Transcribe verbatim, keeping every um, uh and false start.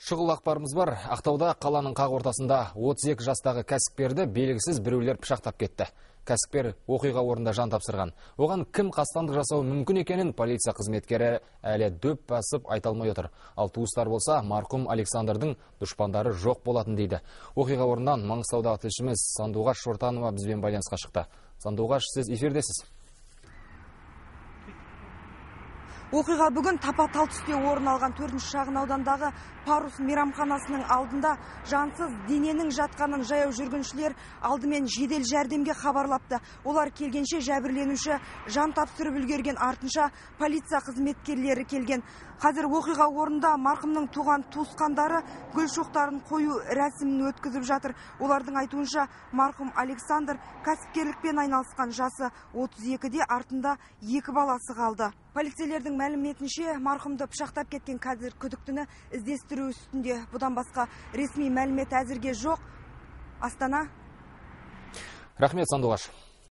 Шұғыл ақпарымыз бар. Ақтауда қаланың қақ ортасында отыз екі жастағы кәсіпкерді белгісіз біреулер пышақтап кетті. Кәсіпкер оқиға орнында жан тапсырған. Оған кім қастандық жасауы мүмкін екенін полиция қызметкері әлі дөп басып айта алмай отыр. Ал туыстар болса, марқұм Александрдың дұшпандары жоқ болатын дейді. Оқиға орнынан Маңғыстаудағы тілшіміз Сандуғаш Шортанова бізбен байланысқа шықты. Сандуғаш, сіз эфирдесіз. Оқиға бүгін тапа-тал түсте орын алған төртінші шағын аудандағы Парус мейрамханасының алдында жансыз дененің жатқанын жаяу жүргіншілер алдымен жедел жәрдемге хабарлапты. Олар келгенше жәбірленуші жан тапсырып үлгерген, артынша полиция қызметкерлері келген. Қазір оқиға орнында марқұмның туған туысқандары гүл шоқтарын қою рәсімін өткізіп жатыр. Олардың айтуынша марқұм Александр кәсіпкерлікпен айналысқан, жасы отыз екіде, артында екі баласы қалды. Полицейлердің мәліметінше марқұмды пышақтап кеткен қазір күдіктіні іздестіру үстінде. Бұдан басқа ресми мәлімет әзірге жоқ. Астана. Рахмет, Сандуғаш.